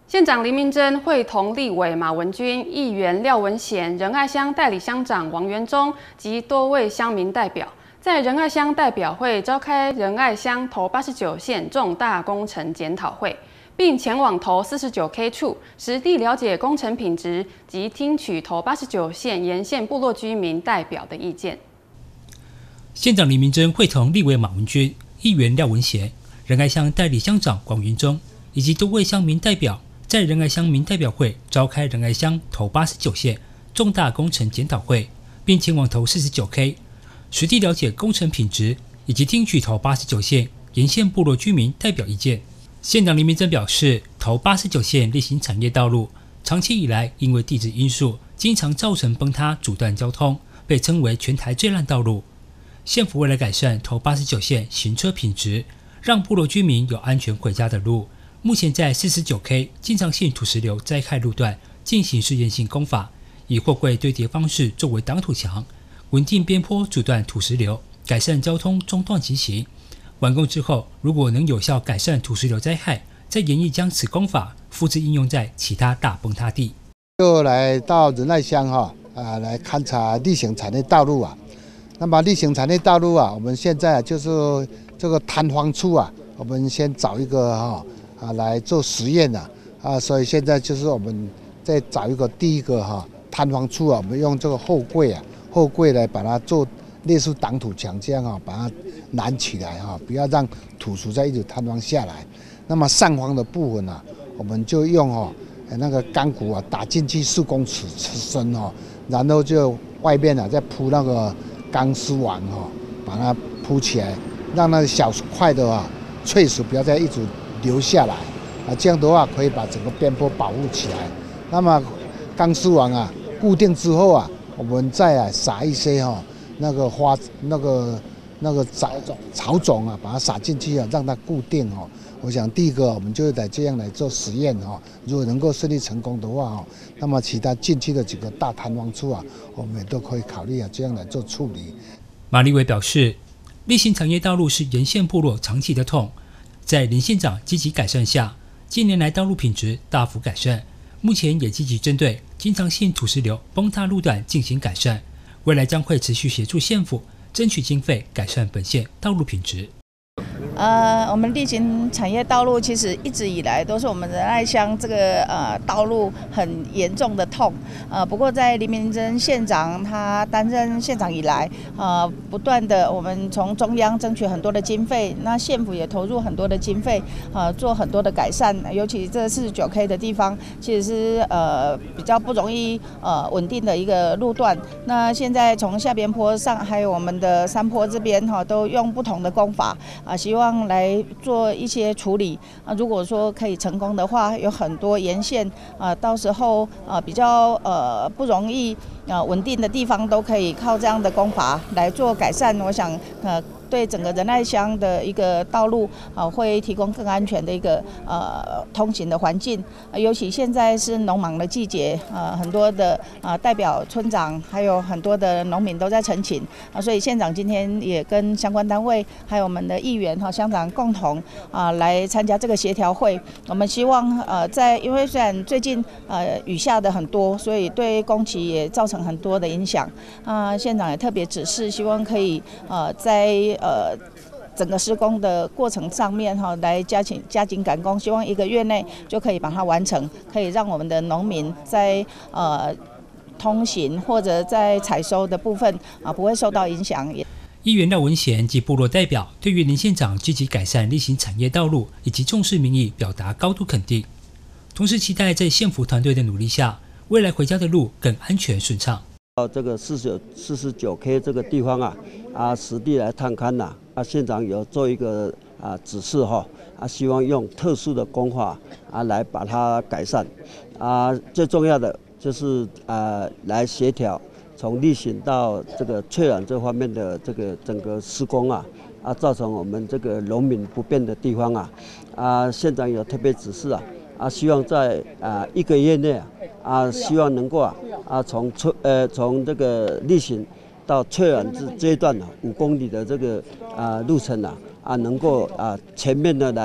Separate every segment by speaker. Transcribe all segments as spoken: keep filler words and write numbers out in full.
Speaker 1: 县长林明珍会同立委马文君、议员廖文贤、仁爱乡代理乡长王元忠及多位乡民代表，在仁爱乡代表会召开仁爱乡头八十九线重大工程检讨会，并前往头四十九 K 处实地了解工程品质及听取头八十九线沿线部落居民代表的意见。
Speaker 2: 县长林明珍会同立委马文君、议员廖文贤、仁爱乡代理乡长王元忠以及多位乡民代表，在仁爱乡民代表会召开仁爱乡头八十九线重大工程检讨会，并前往头四十九 K 实地了解工程品质以及听取头八十九线沿线部落居民代表意见。县长林明珍表示，头八十九线例行产业道路长期以来因为地质因素经常造成崩塌阻断交通，被称为全台最烂道路。县府为了改善头八十九线行车品质，让部落居民有安全回家的路，目前在四十九 K 经常性土石流灾害路段进行试验性工法，以货柜堆叠方式作为挡土墙，稳定边坡阻断土石流，改善交通中断情形。完工之后，如果能有效改善土石流灾害，再研议将此工法复制应用在其他大崩塌地。
Speaker 3: 就来到仁爱乡哈啊，来勘察例行产业道路啊。那么例行产业道路啊，我们现在就是这个塌方处啊，我们先找一个哈啊来做实验啊啊，所以现在就是我们再找一个第一个哈塌方处啊，我们用这个后柜啊后柜来把它做类似挡土墙这样啊，把它拦起来哈，不要让土石再一直塌方下来。那么上方的部分啊，我们就用哦那个钢骨啊打进去四公尺深哦，然后就外面啊再铺那个钢丝网哈，把它铺起来，让那个小块的啊碎石不要再一直流下来啊，这样的话可以把整个边坡保护起来。那么钢丝网啊固定之后啊，我们再啊撒一些哈那个花那个那个草种草种啊，把它撒进去啊，让它固定哦。我想第一个我们就得这样来做实验哈，如果能够顺利成功的话哈，那么其他近期的几个大塌方处啊，我们也都可以考虑啊这样来做处理。
Speaker 2: 马立伟表示，例行产业道路是沿线部落长期的痛，在林县长积极改善下，近年来道路品质大幅改善，目前也积极针对经常性土石流崩塌路段进行改善，未来将会持续协助县府争取经费改善本县道路品质。
Speaker 4: 呃，我们例行产业道路其实一直以来都是我们仁爱乡这个呃道路很严重的痛。呃，不过在林明珍县长他担任县长以来，呃，不断的我们从中央争取很多的经费，那县府也投入很多的经费，呃，做很多的改善。尤其这四十九 K 的地方，其实是呃比较不容易呃稳定的一个路段。那现在从下边坡上，还有我们的山坡这边哈，都用不同的工法啊，希望来做一些处理啊，如果说可以成功的话，有很多沿线啊，到时候啊比较呃不容易啊稳定的地方，都可以靠这样的工法来做改善。我想呃对整个仁爱乡的一个道路啊，会提供更安全的一个呃通行的环境。尤其现在是农忙的季节，呃很多的啊代表村长还有很多的农民都在陈情啊，所以县长今天也跟相关单位还有我们的议员哈乡长共同啊来参加这个协调会。我们希望呃在因为虽然最近呃雨下的很多，所以对工期也造成很多的影响啊，县长也特别指示，希望可以呃在呃整个施工的过程上面哈，来加紧加紧赶工，希望一个月内就可以把它完成，可以让我们的农民在呃通行或者在采收的部分啊不会受到影响。
Speaker 2: 议员廖文贤及部落代表对于林县长积极改善例行产业道路以及重视民意表达高度肯定，同时期待在县府团队的努力下，未来回家的路更安全顺畅。
Speaker 5: 到这个四十四十九 K 这个地方啊，啊实地来探勘呐、啊，啊县长有做一个啊指示哈，啊希望用特殊的工法啊来把它改善，啊最重要的就是啊来协调从例行到这个翠峦这方面的这个整个施工啊，啊造成我们这个农民不便的地方啊，啊县长有特别指示啊。啊，希望在啊一个月内啊，啊希望能够啊啊从翠呃从这个例行到翠峦这这一段啊五公里的这个啊路程啊啊能够啊全面的来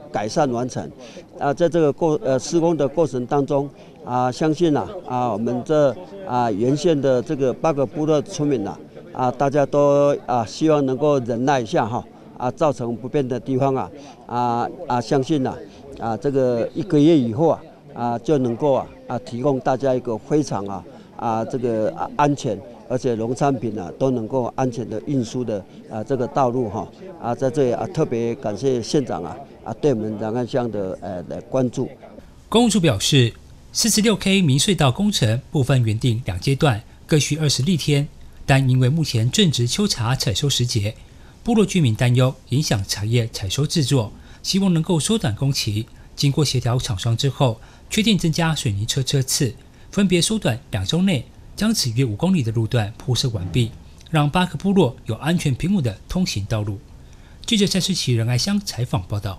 Speaker 5: 改善完成。啊，在这个过呃施工的过程当中，啊，相信啊啊我们这啊沿线的这个八个部落村民呐，啊大家都啊希望能够忍耐一下哈，啊造成不便的地方啊，啊啊相信呐啊这个一个月以后啊啊就能够啊啊提供大家一个非常啊啊这个啊安全。而且农产品啊都能够安全的运输的啊这个道路哈啊在这里啊特别感谢县长啊啊对我们仁爱乡的呃的关注。
Speaker 2: 工务处表示，四十六 K 民隧道工程部分原定两阶段，各需二十立天，但因为目前正值秋茶采收时节，部落居民担忧影响茶叶采收制作，希望能够缩短工期。经过协调厂商之后，确定增加水泥车车次，分别缩短两周内。将此约五公里的路段铺设完毕，让八个部落有安全平稳的通行道路。记者蔡世奇仁爱乡采访报道。